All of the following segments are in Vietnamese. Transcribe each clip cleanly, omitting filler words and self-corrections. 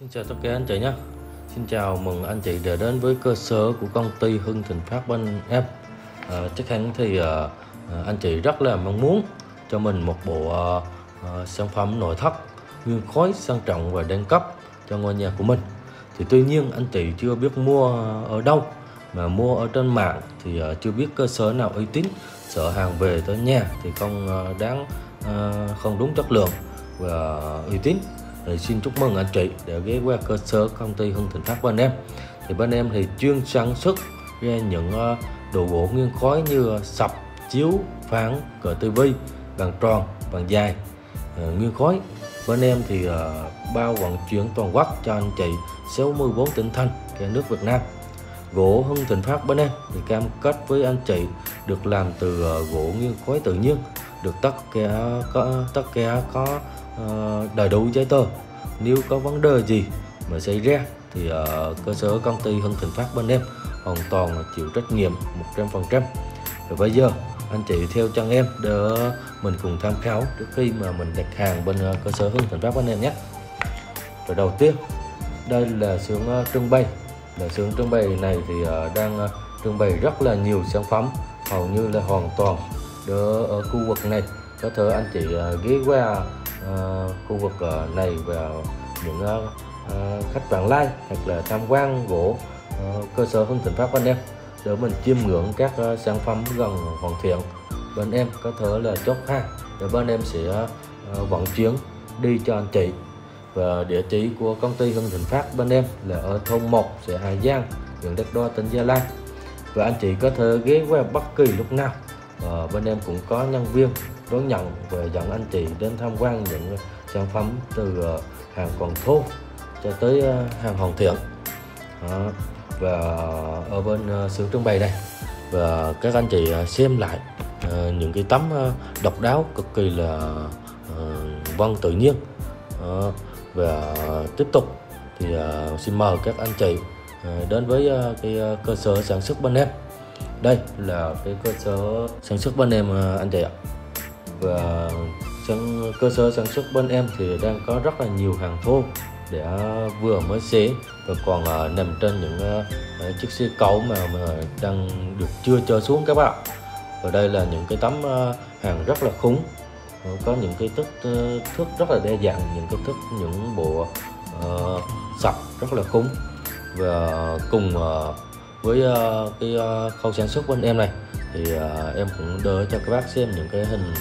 Xin chào tất cả anh chị nhé. Xin chào mừng anh chị đã đến với cơ sở của công ty Hưng Thịnh Phát bên em. Chắc hẳn thì anh chị rất là mong muốn cho mình một bộ sản phẩm nội thất nguyên khối sang trọng và đẳng cấp cho ngôi nhà của mình. Thì tuy nhiên anh chị chưa biết mua ở đâu, mà mua ở trên mạng thì chưa biết cơ sở nào uy tín, sợ hàng về tới nhà thì không đúng chất lượng và uy tín. Thì xin chúc mừng anh chị đã ghé qua cơ sở công ty Hưng Thịnh Phát bên em. Thì bên em thì chuyên sản xuất ra những đồ gỗ nguyên khối như sập, chiếu, phản, cờ tivi, bàn tròn, bàn dài, nguyên khối. Bên em thì bao vận chuyển toàn quốc cho anh chị 64 tỉnh thành cả nước Việt Nam. Gỗ Hưng Thịnh Phát bên em thì cam kết với anh chị được làm từ gỗ nguyên khối tự nhiên, được tất cả có đầy đủ giấy tờ. Nếu có vấn đề gì mà xảy ra thì cơ sở công ty Hưng Thịnh Phát bên em hoàn toàn chịu trách nhiệm 100%. Và bây giờ anh chị theo chân em để mình cùng tham khảo trước khi mà mình đặt hàng bên cơ sở Hưng Thịnh Phát bên em nhé. Rồi đầu tiên đây là xưởng trưng bày. Xưởng trưng bày này thì đang trưng bày rất là nhiều sản phẩm, hầu như là hoàn toàn ở khu vực này. Có thể anh chị ghé qua khu vực này và những khách vãng lai hoặc là tham quan gỗ cơ sở Hưng Thịnh Phát bên em để mình chiêm ngưỡng các sản phẩm gần hoàn thiện. Bên em có thể là chốt hàng để bên em sẽ vận chuyển đi cho anh chị. Và địa chỉ của công ty Hưng Thịnh Phát bên em là ở thôn 1, xã Hà Giang, huyện Đất Đo, tỉnh Gia Lai. Và anh chị có thể ghé qua bất kỳ lúc nào. Bên em cũng có nhân viên đón nhận và dẫn anh chị đến tham quan những sản phẩm từ hàng còn thô cho tới hàng hoàn thiện. Và ở bên xưởng trưng bày này, và các anh chị xem lại những cái tấm độc đáo cực kỳ là vân tự nhiên. Và tiếp tục thì xin mời các anh chị đến với cái cơ sở sản xuất bên em. Đây là cái cơ sở sản xuất bên em anh chị ạ. Và cơ sở sản xuất bên em thì đang có rất là nhiều hàng thô để vừa mới xế và còn nằm trên những chiếc xe cẩu mà đang được chưa cho xuống các bạn. Và đây là những cái tấm hàng rất là khủng, có những cái thước rất là đa dạng, những bộ sập rất là khủng. Và cùng với cái khâu sản xuất bên em này thì em cũng đỡ cho các bác xem những cái hình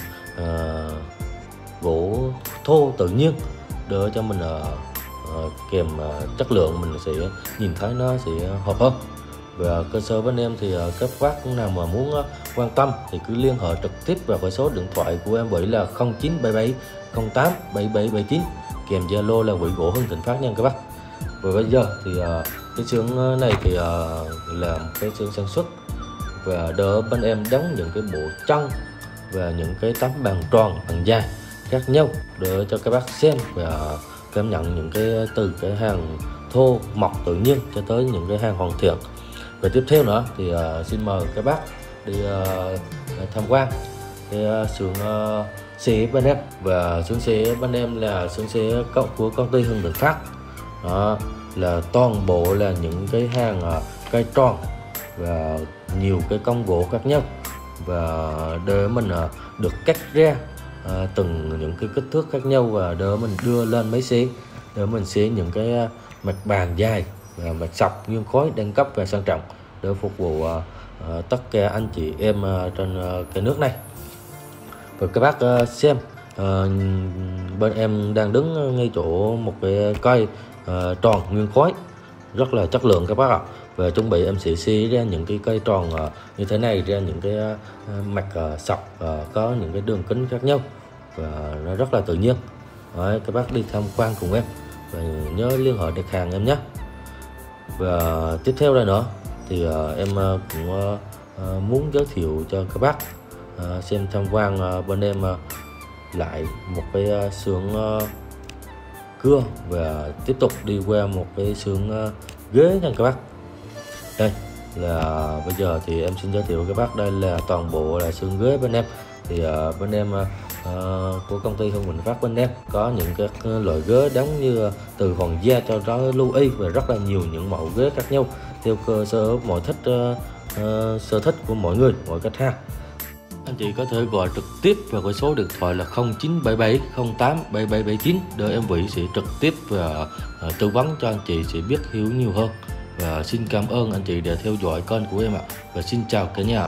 gỗ thô tự nhiên để cho mình kèm chất lượng mình sẽ nhìn thấy nó sẽ hợp hơn. Và cơ sở bên em thì các bác nào mà muốn quan tâm thì cứ liên hệ trực tiếp vào cái số điện thoại của em Vĩ là 0977 08 7779, kèm Zalo là Vĩ Gỗ Hưng Thịnh Phát nha các bác. Và bây giờ thì cái xưởng này thì là một cái xưởng sản xuất và đỡ bên em đóng những cái bộ chân và những cái tấm bàn tròn, bàn dài khác nhau để cho các bác xem và cảm nhận những cái từ cái hàng thô mộc tự nhiên cho tới những cái hàng hoàn thiện. Và tiếp theo nữa thì xin mời các bác đi tham quan cái xưởng xế bên em. Và xưởng xế bên em là xưởng xế của công ty Hưng Thịnh Phát. Đó là toàn bộ là những cái hàng cây tròn và nhiều cái cong gỗ khác nhau, và để mình được cắt ra từng những cái kích thước khác nhau và để mình đưa lên máy xế để mình xế những cái mặt bàn dài và mặt sọc nguyên khối đẳng cấp và sang trọng để phục vụ tất cả anh chị em trên cái nước này. Và các bác xem bên em đang đứng ngay chỗ một cái cây tròn nguyên khối rất là chất lượng các bác ạ. Và chuẩn bị em sẽ xế ra những cái cây tròn như thế này ra những cái mặt sọc có những cái đường kính khác nhau và nó rất là tự nhiên. Đấy, các bác đi tham quan cùng em và nhớ liên hệ đặt hàng em nhé. Và tiếp theo đây nữa thì em cũng muốn giới thiệu cho các bác xem tham quan bên em lại một cái xưởng cưa và tiếp tục đi qua một cái xưởng ghế nha các bác. Đây là bây giờ thì em xin giới thiệu các bác, đây là toàn bộ là xưởng ghế bên em. thì bên em của công ty Hưng Bình Phát bên em có những các loại ghế đóng như từ hòn da cho tới lưu y và rất là nhiều những mẫu ghế khác nhau theo cơ sở mọi sở thích của mọi người, mọi khách hàng. Anh chị có thể gọi trực tiếp vào cái số điện thoại là 0977 08 7779 để em Vĩ sẽ trực tiếp và tư vấn cho anh chị sẽ biết hiểu nhiều hơn. Và xin cảm ơn anh chị đã theo dõi kênh của em ạ. Và xin chào cả nhà.